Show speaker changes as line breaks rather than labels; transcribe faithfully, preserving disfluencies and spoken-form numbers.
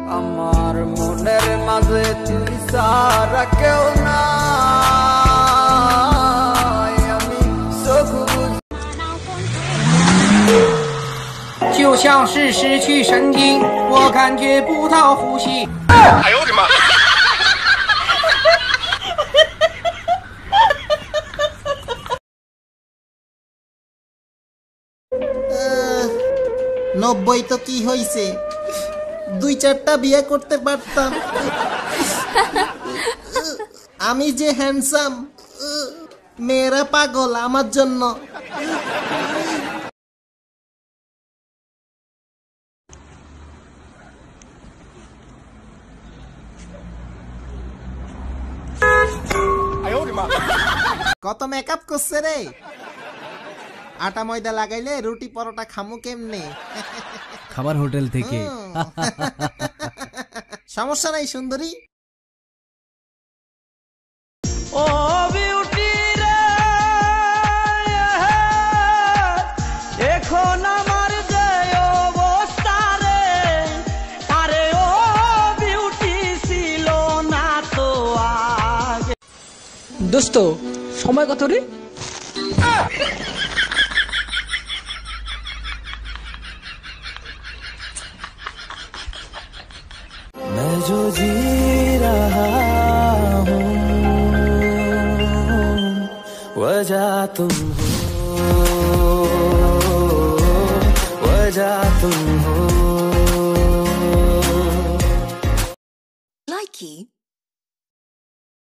আমার মনের মাঝে তুই ছাড়া কেউ নাই, আমি চোখ বুঝি
就像是失去神经，我感觉不到呼吸。
哎呦我的妈
নব্বই তো কি হইছে, দুই চারটা বিয়ে করতে পারতাম। আমি যে হ্যান্ডসাম, মেয়েরা পাগল আমার জন্য। কত মেকআপ করছে রে, আটা ময়দা লাগাইলে রুটি পরোটা খামু কেমনে?
খাবার হোটেল থেকে।
সমস্যা নাই সুন্দরী।
ও বিউটি রে, এখন আমার যে অবস্থা রে, আরে ও বিউটি ছিল না তো আগে।
দোস্ত সময় কত রে?
मैं जो जी रहा हूँ वजह तुम हो, वजह तुम हो।